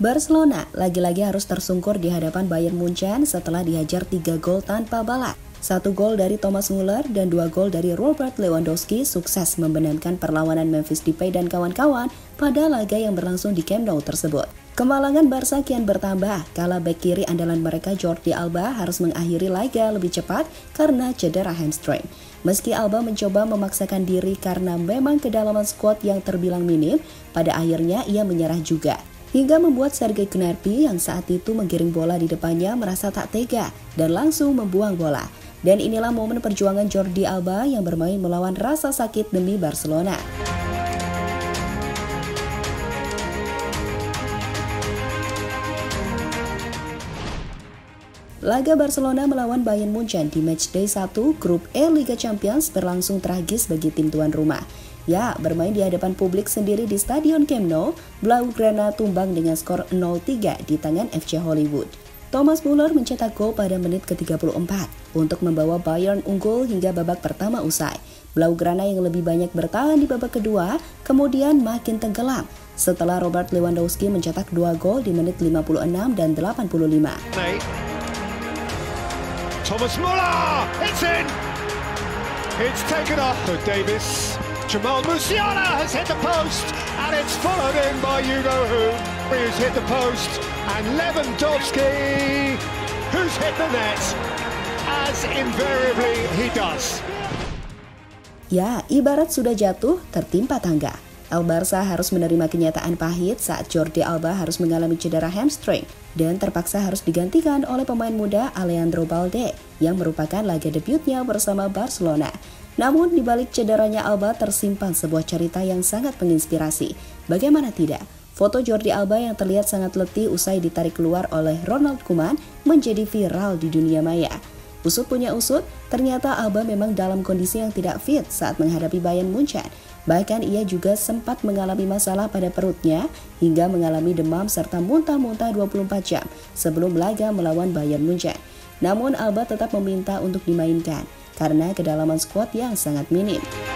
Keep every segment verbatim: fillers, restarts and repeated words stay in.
Barcelona lagi-lagi harus tersungkur di hadapan Bayern Munchen setelah dihajar tiga gol tanpa balas. Satu gol dari Thomas Muller dan dua gol dari Robert Lewandowski sukses membenamkan perlawanan Memphis Depay dan kawan-kawan pada laga yang berlangsung di Camp Nou tersebut. Kemalangan Barca kian bertambah kala bek kiri andalan mereka Jordi Alba harus mengakhiri laga lebih cepat karena cedera hamstring. Meski Alba mencoba memaksakan diri karena memang kedalaman skuad yang terbilang minim, pada akhirnya ia menyerah juga. Hingga membuat Sergej Gnabry yang saat itu menggiring bola di depannya merasa tak tega dan langsung membuang bola. Dan inilah momen perjuangan Jordi Alba yang bermain melawan rasa sakit demi Barcelona. Laga Barcelona melawan Bayern Munchen di matchday satu Grup E Liga Champions berlangsung tragis bagi tim tuan rumah. Ya, bermain di hadapan publik sendiri di Stadion Camp Nou, Blaugrana tumbang dengan skor nol tiga di tangan F C Hollywood. Thomas Muller mencetak gol pada menit ke tiga puluh empat untuk membawa Bayern unggul hingga babak pertama usai. Blaugrana yang lebih banyak bertahan di babak kedua, kemudian makin tenggelam setelah Robert Lewandowski mencetak dua gol di menit lima puluh enam dan delapan puluh lima. Thomas Muller, it's in! It's taken off for Davis. Jamal Musiala has hit the post, and it's followed in by you-know-who, who's hit the post, and Lewandowski, who's hit the net, as invariably he does. Ya, ibarat sudah jatuh, tertimpa tangga. El Barca harus menerima kenyataan pahit saat Jordi Alba harus mengalami cedera hamstring dan terpaksa harus digantikan oleh pemain muda Alejandro Balde yang merupakan laga debutnya bersama Barcelona. Namun di balik cederanya Alba tersimpan sebuah cerita yang sangat menginspirasi. Bagaimana tidak? Foto Jordi Alba yang terlihat sangat letih usai ditarik keluar oleh Ronald Koeman menjadi viral di dunia maya. Usut punya usut, ternyata Alba memang dalam kondisi yang tidak fit saat menghadapi Bayern Munchen. Bahkan ia juga sempat mengalami masalah pada perutnya hingga mengalami demam serta muntah-muntah dua puluh empat jam sebelum laga melawan Bayern Munchen. Namun Alba tetap meminta untuk dimainkan karena kedalaman skuad yang sangat minim.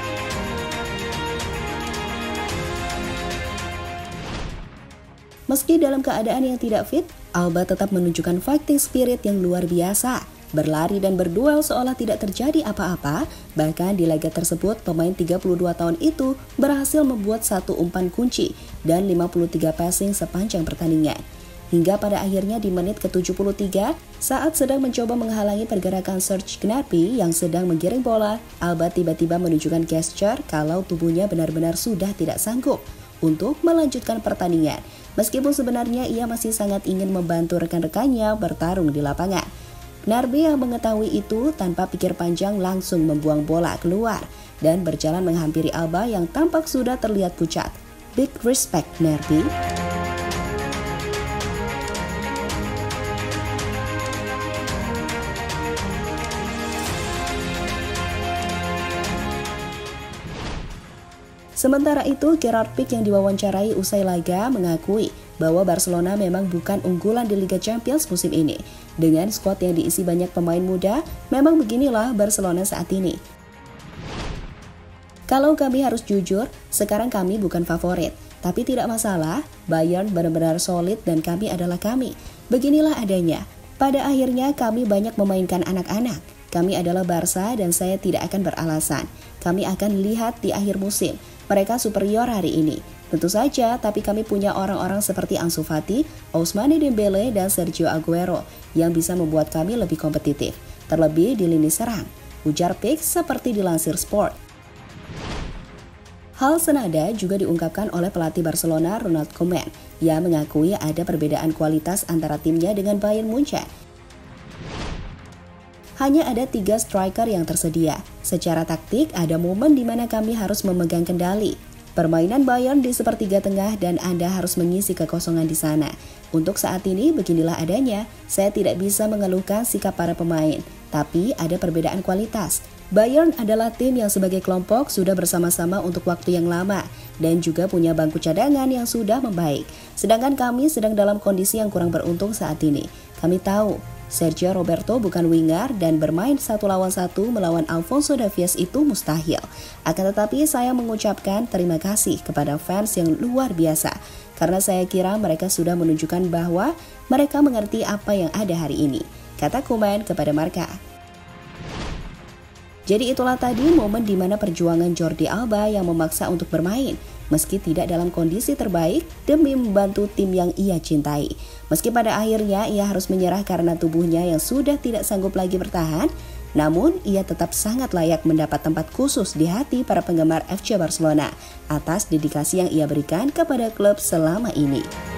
Meski dalam keadaan yang tidak fit, Alba tetap menunjukkan fighting spirit yang luar biasa. Berlari dan berduel seolah tidak terjadi apa-apa. Bahkan di laga tersebut, pemain tiga puluh dua tahun itu berhasil membuat satu umpan kunci dan lima puluh tiga passing sepanjang pertandingan. Hingga pada akhirnya di menit ke tujuh puluh tiga, saat sedang mencoba menghalangi pergerakan Serge Gnabry yang sedang menggiring bola, Alba tiba-tiba menunjukkan gesture kalau tubuhnya benar-benar sudah tidak sanggup untuk melanjutkan pertandingan. Meskipun sebenarnya ia masih sangat ingin membantu rekan-rekannya bertarung di lapangan. Gnabry yang mengetahui itu tanpa pikir panjang langsung membuang bola keluar dan berjalan menghampiri Alba yang tampak sudah terlihat pucat. Big respect Gnabry. Sementara itu, Gerard Pique yang diwawancarai usai laga mengakui bahwa Barcelona memang bukan unggulan di Liga Champions musim ini. Dengan skuad yang diisi banyak pemain muda, memang beginilah Barcelona saat ini. Kalau kami harus jujur, sekarang kami bukan favorit. Tapi tidak masalah, Bayern benar-benar solid dan kami adalah kami. Beginilah adanya. Pada akhirnya kami banyak memainkan anak-anak. Kami adalah Barca dan saya tidak akan beralasan. Kami akan lihat di akhir musim. Mereka superior hari ini. Tentu saja, tapi kami punya orang-orang seperti Ansu Fati, Ousmane Dembele, dan Sergio Aguero yang bisa membuat kami lebih kompetitif, terlebih di lini serang, ujar Pique seperti dilansir Sport. Hal senada juga diungkapkan oleh pelatih Barcelona Ronald Koeman yang mengakui ada perbedaan kualitas antara timnya dengan Bayern Munchen. Hanya ada tiga striker yang tersedia. Secara taktik, ada momen di mana kami harus memegang kendali. Permainan Bayern di sepertiga tengah dan Anda harus mengisi kekosongan di sana. Untuk saat ini, beginilah adanya. Saya tidak bisa mengeluhkan sikap para pemain, tapi ada perbedaan kualitas. Bayern adalah tim yang sebagai kelompok sudah bersama-sama untuk waktu yang lama dan juga punya bangku cadangan yang sudah membaik. Sedangkan kami sedang dalam kondisi yang kurang beruntung saat ini. Kami tahu Sergio Roberto bukan winger dan bermain satu lawan satu melawan Alphonso Davies itu mustahil. Akan tetapi saya mengucapkan terima kasih kepada fans yang luar biasa. karena saya kira mereka sudah menunjukkan bahwa mereka mengerti apa yang ada hari ini, kata Koeman kepada Marca. Jadi itulah tadi momen di mana perjuangan Jordi Alba yang memaksa untuk bermain, meski tidak dalam kondisi terbaik demi membantu tim yang ia cintai. Meski pada akhirnya ia harus menyerah karena tubuhnya yang sudah tidak sanggup lagi bertahan, namun ia tetap sangat layak mendapat tempat khusus di hati para penggemar F C Barcelona atas dedikasi yang ia berikan kepada klub selama ini.